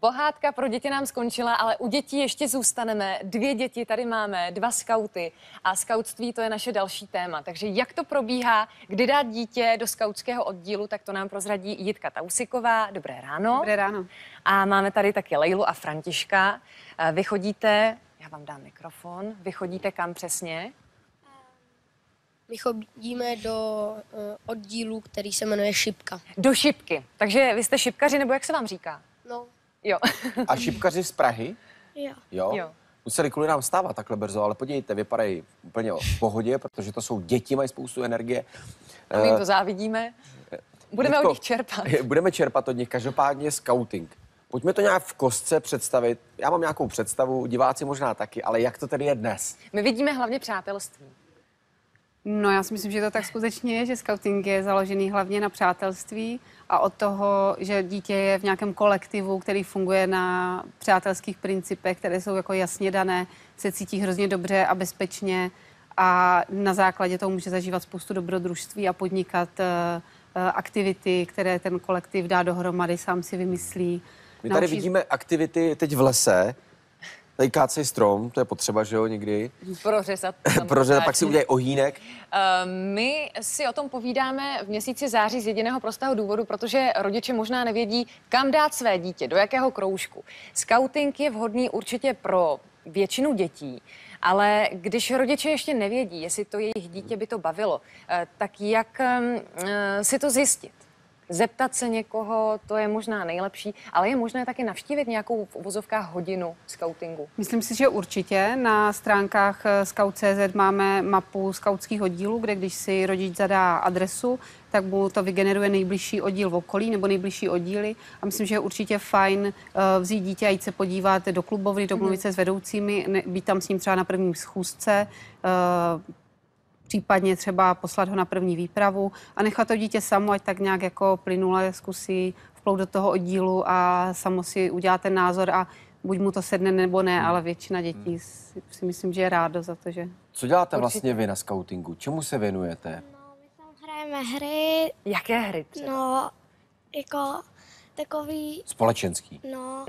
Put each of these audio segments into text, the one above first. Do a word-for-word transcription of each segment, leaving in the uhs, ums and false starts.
Pohádka pro děti nám skončila, ale u dětí ještě zůstaneme. Dvě děti tady máme, dva skauty a skautství to je naše další téma. Takže jak to probíhá, kdy dát dítě do skautského oddílu, tak to nám prozradí Jitka Tausiková. Dobré ráno. Dobré ráno. A máme tady taky Lejlu a Františka. Vy chodíte, já vám dám mikrofon, vy chodíte kam přesně? My chodíme do uh, oddílu, který se jmenuje Šipka. Do Šipky. Takže vy jste šipkaři, nebo jak se vám říká? No. Jo. A šipkaři z Prahy? Jo. Jo. Jo. Museli kvůli nám stávat takhle brzo, ale podívejte, vypadají úplně v pohodě, protože to jsou děti, mají spoustu energie. A my jim to závidíme. Budeme Jitko, od nich čerpat. Budeme čerpat od nich, každopádně scouting. Pojďme to nějak v kostce představit. Já mám nějakou představu, diváci možná taky, ale jak to tedy je dnes? My vidíme hlavně přátelství. No já si myslím, že to tak skutečně je, že skauting je založený hlavně na přátelství a od toho, že dítě je v nějakém kolektivu, který funguje na přátelských principech, které jsou jako jasně dané, se cítí hrozně dobře a bezpečně a na základě toho může zažívat spoustu dobrodružství a podnikat uh, uh, aktivity, které ten kolektiv dá dohromady, sám si vymyslí. My tady Naučí... vidíme aktivity teď v lese. Tady kácej strom, to je potřeba, že jo, někdy. Prořezat. Prořezat, pak si udělají ohýnek. Uh, my si o tom povídáme v měsíci září z jediného prostého důvodu, protože rodiče možná nevědí, kam dát své dítě, do jakého kroužku. Skauting je vhodný určitě pro většinu dětí, ale když rodiče ještě nevědí, jestli to jejich dítě by to bavilo, uh, tak jak um, uh, si to zjistit? Zeptat se někoho, to je možná nejlepší, ale je možné taky navštívit nějakou v uvozovkách hodinu skautingu. Myslím si, že určitě. Na stránkách scout tečka cé zet máme mapu skautských oddílů, kde když si rodič zadá adresu, tak mu to vygeneruje nejbližší oddíl v okolí nebo nejbližší oddíly. A myslím, že je určitě fajn uh, vzít dítě a jít se podívat do klubovny, domluvit se s vedoucími, ne, být tam s ním třeba na prvním schůzce, uh, případně třeba poslat ho na první výpravu a nechat to dítě samo, ať tak nějak jako plynule zkusí vplout do toho oddílu a samo si udělá ten názor a buď mu to sedne nebo ne, ale většina dětí si, si myslím, že je rádo za to, že... Co děláte Určitě. vlastně vy na skautingu? Čemu se věnujete? No, my tam hrajeme hry, Jaké hry třeba? no, jako takový, Společenský. no,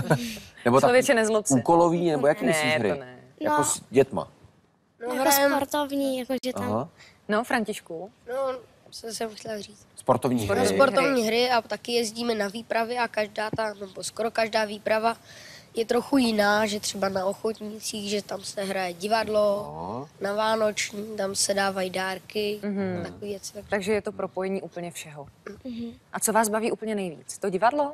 Nebo tak Člověče, nezlob se. úkolový, nebo jaký Ne, myslíš hry? to ne. Jako No. s dětma. No, jako hrajeme, sportovní, jakože tam, Aha. No, Františku. no, co jsem chtěla říct. Sportovní Sportovní hry. sport- Sportovní hry a taky jezdíme na výpravy a každá ta, nebo skoro každá výprava je trochu jiná, že třeba na Ochotnících, že tam se hraje divadlo, No. na Vánoční, tam se dávají dárky, mm-hmm. takové věci. Tak... Takže je to propojení úplně všeho. A co vás baví úplně nejvíc? To divadlo?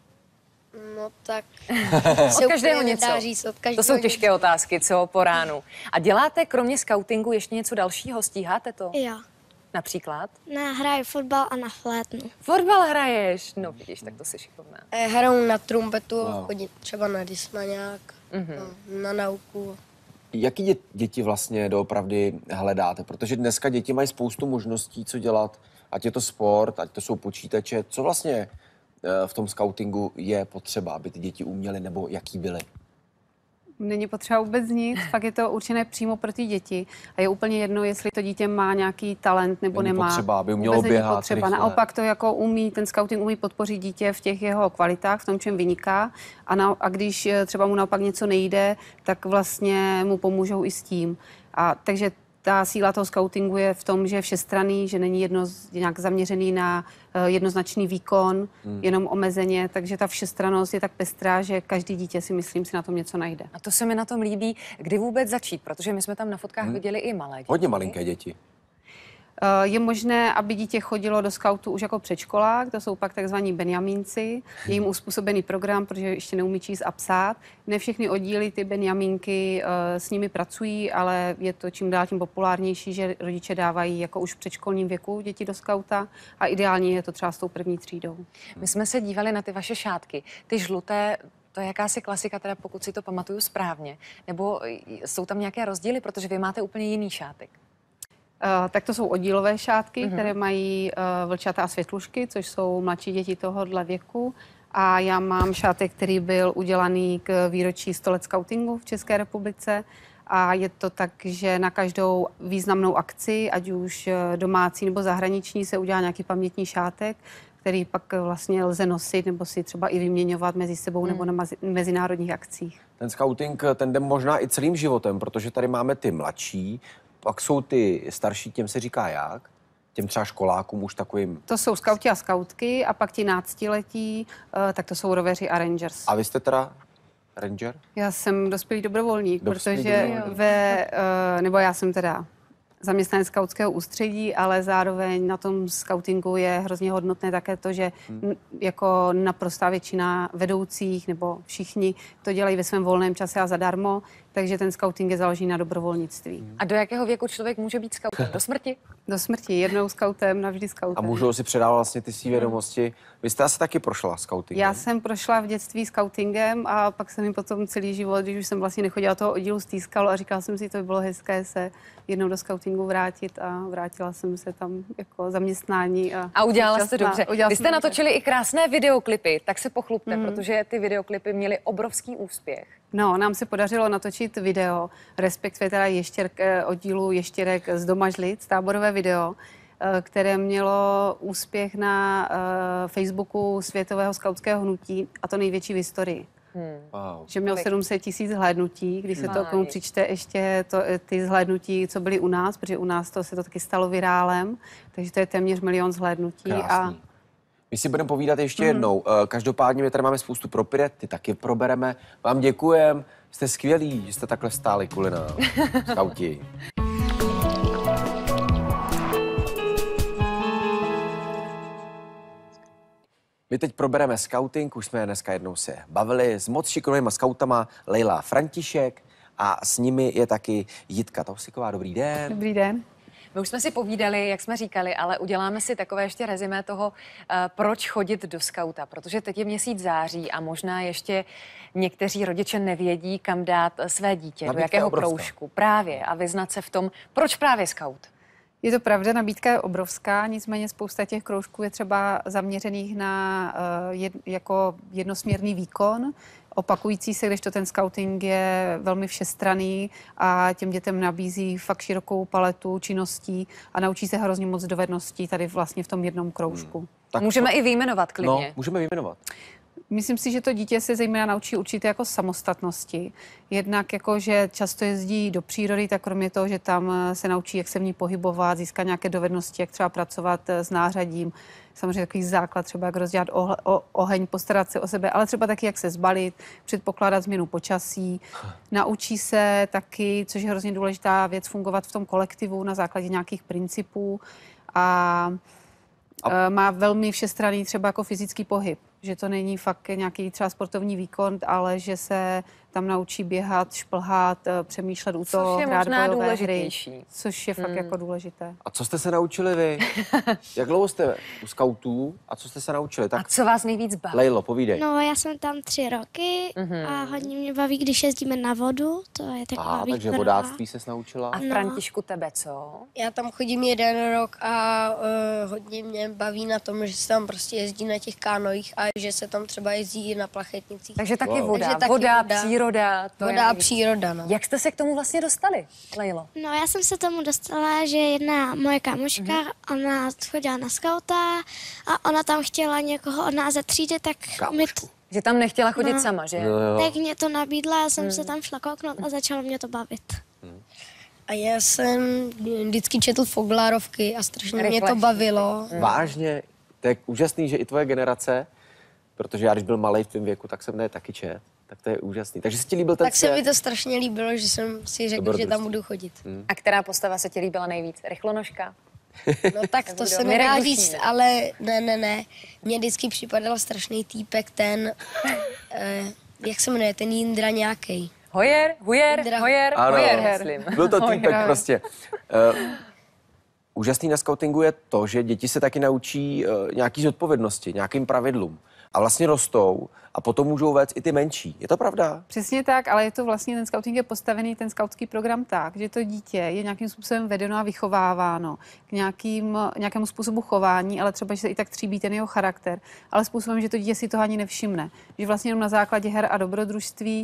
No tak Od se každého úplně něco. nedá říct, od každého To jsou těžké něco. otázky, co po ránu. A děláte kromě skautingu ještě něco dalšího? Stíháte to? jo. Například? Na hraji fotbal a na flétnu. Fotbal hraješ? No vidíš, tak to jsi šikovná. Eh, Hrajou na trumpetu, Wow. chodí třeba na dismaňák, Mhm. no, na nauku. Jaký dě- děti vlastně doopravdy hledáte? Protože dneska děti mají spoustu možností, co dělat, ať je to sport, ať to jsou počítače. Co vlastně eh, v tom skautingu je potřeba, aby ty děti uměly, nebo jaký byly? Není potřeba vůbec nic, fakt je to určené přímo pro ty děti a je úplně jedno, jestli to dítě má nějaký talent nebo Není nemá. potřeba, aby umělo Vůbec není běhat potřeba. rychle. Naopak to jako umí, ten scouting umí podpořit dítě v těch jeho kvalitách, v tom, čem vyniká a, na, a když eh, třeba mu naopak něco nejde, tak vlastně mu pomůžou i s tím. A takže ta síla toho skautingu je v tom, že je všestranný, že není jedno, nějak zaměřený na uh, jednoznačný výkon, hmm. jenom omezeně, takže ta všestrannost je tak pestrá, že každý dítě si myslím si na tom něco najde. A to se mi na tom líbí. Kdy vůbec začít? Protože my jsme tam na fotkách viděli i malé děti. Hodně malinké děti. Uh, je možné, aby dítě chodilo do skautu už jako předškolák, to jsou pak takzvaní benjamínci, je jim uspůsobený program, protože ještě neumí číst a psát. Ne všechny oddíly ty benjamínky uh, s nimi pracují, ale je to čím dál tím populárnější, že rodiče dávají jako už v předškolním věku děti do skauta a ideálně je to třeba s tou první třídou. My jsme se dívali na ty vaše šátky. Ty žluté, to je jakási klasika, teda pokud si to pamatuju správně. Nebo jsou tam nějaké rozdíly, protože vy máte úplně jiný šátek. Uh, tak to jsou oddílové šátky, mm-hmm. které mají uh, vlčata a světlušky, což jsou mladší děti tohohle věku. A já mám šátek, který byl udělaný k výročí sto let skautingu v České republice. A je to tak, že na každou významnou akci, ať už domácí nebo zahraniční, se udělá nějaký pamětní šátek, který pak vlastně lze nosit nebo si třeba i vyměňovat mezi sebou hmm. nebo na mazi- mezinárodních akcích. Ten skauting, ten jde možná i celým životem, protože tady máme ty mladší, pak jsou ty starší, těm se říká jak? Těm třeba školákům už takovým... To jsou skauti a skautky a pak ti náctiletí, uh, tak to jsou roveři a rangers. A vy jste teda ranger? Já jsem dospělý dobrovolník, Dospělý protože dobrovolník. ve, uh, nebo já jsem teda zaměstnanec skautského ústředí, ale zároveň na tom skautingu je hrozně hodnotné také to, že hmm. jako naprostá většina vedoucích nebo všichni to dělají ve svém volném čase a zadarmo, takže ten skauting je založený na dobrovolnictví. A do jakého věku člověk může být skautem? Do smrti? Do smrti, jednou skautem, navždy skautem. A můžou si předávat vlastně ty svý vědomosti. Vy jste asi taky prošla skautingem. Já jsem prošla v dětství skautingem a pak jsem mi potom celý život, když už jsem vlastně nechodila toho oddílu, stýskalo a říkala jsem si, to by bylo hezké se jednou do skautingu vrátit a vrátila jsem se tam jako zaměstnání. A, A udělala šťastná. jste dobře. Udělala Vy jsem jste dobře. natočili i krásné videoklipy, tak se pochlupte, mm. protože ty videoklipy měly obrovský úspěch. No, nám se podařilo natočit video, respektive teda ještěrk, oddílu Ještěrek z Domažlic, táborové video, které mělo úspěch na uh, Facebooku Světového skautského hnutí a to největší v historii. Hmm. Wow. Že měl Kolik? sedm set tisíc zhlédnutí, když se to Nice. k tomu přičte ještě to, ty zhlédnutí, co byly u nás, protože u nás to se to taky stalo virálem, takže to je téměř milion zhlédnutí. A My si budeme povídat ještě mm. jednou. Každopádně my tady máme spoustu propět, ty taky probereme. Vám děkujem, jste skvělí, že jste takhle stáli kvůli nám, skauti. My teď probereme skauting, už jsme dneska jednou se bavili s moc šikovnýma skautama, Lejla František a s nimi je taky Jitka Tausiková. Dobrý den. Dobrý den. My už jsme si povídali, jak jsme říkali, ale uděláme si takové ještě rezimé toho, uh, proč chodit do skauta, protože teď je měsíc září a možná ještě někteří rodiče nevědí, kam dát své dítě, Nabídka do jakého je obrovská. kroužku právě a vyznat se v tom, proč právě skaut. Je to pravda, nabídka je obrovská, nicméně spousta těch kroužků je třeba zaměřených na uh, jed, jako jednosměrný výkon, opakující se, kdežto ten skauting je velmi všestranný a těm dětem nabízí fakt širokou paletu činností a naučí se hrozně moc dovedností tady vlastně v tom jednom kroužku. Hmm. Tak Můžeme i vyjmenovat klidně. No, můžeme vyjmenovat. Myslím si, že to dítě se zejména naučí určité jako samostatnosti. Jednak jako, že často jezdí do přírody, tak kromě toho, že tam se naučí, jak se v ní pohybovat, získat nějaké dovednosti, jak třeba pracovat s nářadím. Samozřejmě takový základ, třeba jak rozdělat ohle, o, oheň, postarat se o sebe, ale třeba taky, jak se zbalit, předpokládat změnu počasí. Naučí se taky, což je hrozně důležitá věc, fungovat v tom kolektivu na základě nějakých principů a A... má velmi všestranný třeba jako fyzický pohyb, že to není fakt nějaký třeba sportovní výkon, ale že se tam naučí běhat, šplhat, přemýšlet u toho, což je hrát možná bojové hry, důležitější. což je fakt Hmm. jako důležité. A co jste se naučili vy? Jak dlouho jste u skautů a co jste se naučili? A Tak co vás nejvíc baví? Lejlo, povídej. No, já jsem tam tři roky Mhm. a hodně mě baví, když jezdíme na vodu, to je taková Aha, takže výprava. vodáctví se naučila. A No. Františku, tebe co? Já tam chodím jeden rok a uh, hodně mě baví na tom, že se tam prostě jezdí na těch kánojích a že se tam třeba jezdí i na plachetnicích. Takže taky Wow. voda, Takže taky voda, voda. příroda. To je Voda a nejvíc. příroda, no. Jak jste se k tomu vlastně dostali, Lejlo? No, já jsem se tomu dostala, že jedna moje kamoška, mm-hmm. ona chodila na skauta a ona tam chtěla někoho od nás ze třídy, tak mi to, Že tam nechtěla chodit No. sama, že? No, jo. tak mě to nabídla, já jsem se tam šla kouknout a začalo mě to bavit. A já jsem vždycky četl Foglarovky a strašně mě Rychle. to bavilo. Vážně, to je úžasný, že i tvoje generace, protože já když byl malej v tvém věku, tak jsem ne taky čet, tak to je úžasný. Takže se ti líbil ten Tak se mi svět? to strašně líbilo, že jsem si řekl, že Dobrodružství. tam budu chodit. A která postava se ti líbila nejvíc? Rychlonožka? No tak to Nebo se kdo? nedá Mirek říct, Dušín. ale ne, ne, ne. Mně vždycky připadal strašný týpek ten, eh, jak se jmenuje, ten Jindra nějaký. Hojer, Hujer, Jindra. Hojer, Ano, Hojer, myslím. byl to týpek Hojer. prostě. Uh, úžasný na skautingu je to, že děti se taky naučí uh, nějaký zodpovědnosti, nějakým pravidlům. A vlastně rostou a potom můžou vést i ty menší. Je to pravda? Přesně tak, ale je to vlastně, ten skauting je postavený, ten skautský program tak, že to dítě je nějakým způsobem vedeno a vychováváno k nějakým, nějakému způsobu chování, ale třeba, že se i tak tříbí ten jeho charakter, ale způsobem, že to dítě si toho ani nevšimne. Že vlastně jenom na základě her a dobrodružství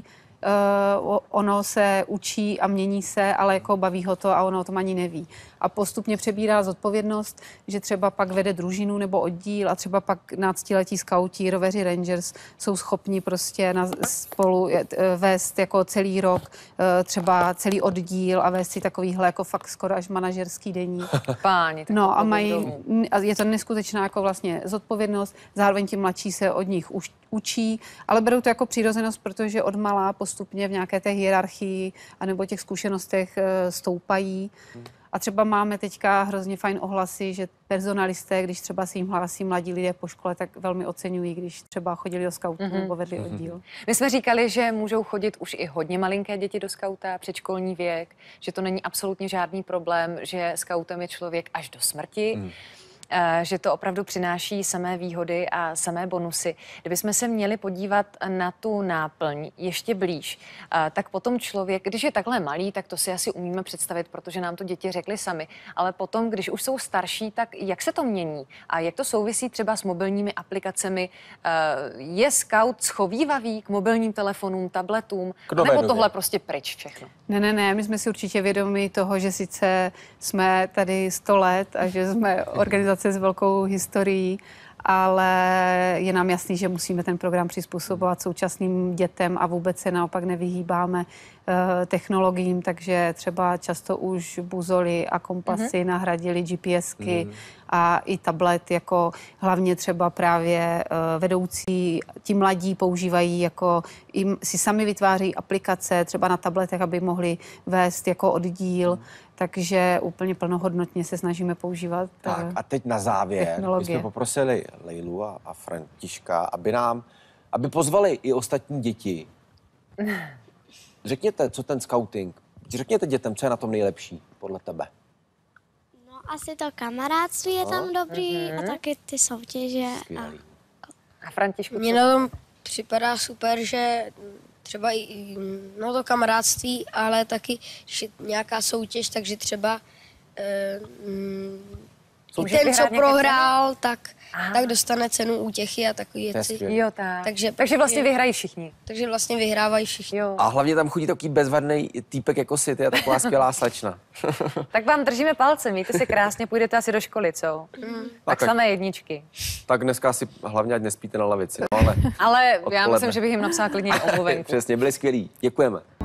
uh, ono se učí a mění se, ale jako baví ho to a ono o tom ani neví. A postupně přebírá zodpovědnost, že třeba pak vede družinu nebo oddíl a třeba pak náctiletí skauti, roveři, rangers jsou schopni prostě na, spolu vést jako celý rok třeba celý oddíl a vést si takovýhle jako fakt skoro až manažerský deník. Páni, No a mají, a je to neskutečná jako vlastně zodpovědnost, zároveň ti mladší se od nich už učí, ale berou to jako přirozenost, protože od malá postupně v nějaké té hierarchii anebo těch zkušenostech stoupají. A třeba máme teďka hrozně fajn ohlasy, že personalisté, když třeba si jim hlásí mladí lidé po škole, tak velmi oceňují, když třeba chodili do skautu mm-hmm. nebo vedli oddíl. My jsme říkali, že můžou chodit už i hodně malinké děti do skauta, předškolní věk, že to není absolutně žádný problém, že skautem je člověk až do smrti. Mm. Že to opravdu přináší samé výhody a samé bonusy. Kdybychom se měli podívat na tu náplň ještě blíž, tak potom člověk, když je takhle malý, tak to si asi umíme představit, protože nám to děti řekly sami, ale potom, když už jsou starší, tak jak se to mění a jak to souvisí třeba s mobilními aplikacemi? Je skaut schovívavý k mobilním telefonům, tabletům, Kdo nebo vědově? tohle prostě pryč všechno? Ne, ne, ne, my jsme si určitě vědomi toho, že sice jsme tady sto let a že jsme organizace s velkou historií, ale je nám jasný, že musíme ten program přizpůsobovat současným dětem a vůbec se naopak nevyhýbáme uh, technologiím, takže třeba často už buzoly a kompasy mm-hmm. nahradily GPSky mm-hmm. a i tablet, jako hlavně třeba právě uh, vedoucí, ti mladí používají, jako jim, si sami vytváří aplikace třeba na tabletech, aby mohli vést jako oddíl, mm. takže úplně plnohodnotně se snažíme používat Tak a teď na závěr technologie. jsme poprosili Lejlu a, a Františka, aby nám, aby pozvali i ostatní děti. Řekněte, co ten skauting, řekněte dětem, co je na tom nejlepší podle tebe. No asi to kamarádství je tam dobrý Mhm. a taky ty soutěže. A Skvělý. A Františku, Mně co? na tom připadá super, že třeba i no to kamarádství, ale taky, když je nějaká soutěž, takže třeba eh, mm, Můžeš ten, vyhrát co nějaké prohrál, tak, Aha. tak dostane cenu útěchy a takové To je věci. skvělé. Jo, tak. Takže- Takže vlastně vyhrají všichni. Takže vlastně vyhrávají všichni. Jo. A hlavně tam chodí takový bezvadný týpek jako si, ty je taková skvělá slečna. Tak vám držíme palce, mějte se krásně, půjdete asi do školy, co? Mm. Tak tak- samé jedničky. Tak dneska si hlavně ať nespíte na lavici, no ale Ale já Odpoledne. myslím, že bych jim napsala klidně omluvenku. přesně, byli skvělí. Děkujeme.